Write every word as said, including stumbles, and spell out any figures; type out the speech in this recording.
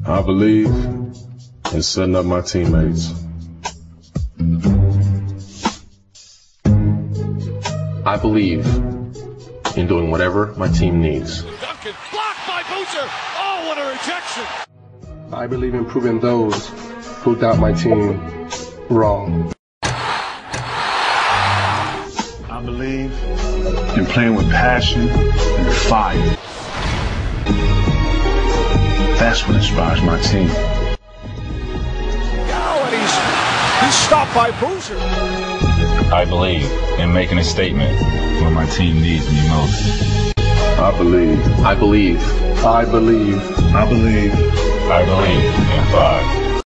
I believe in setting up my teammates. I believe in doing whatever my team needs. Duncan blocked by Boozer. Oh, what a rejection! I believe in proving those who doubt my team wrong. I believe in playing with passion and fire. That's what inspires my team. Oh, and he's, he's stopped by Boozer. I believe in making a statement when my team needs me most. I believe. I believe. I believe. I believe. I believe in five.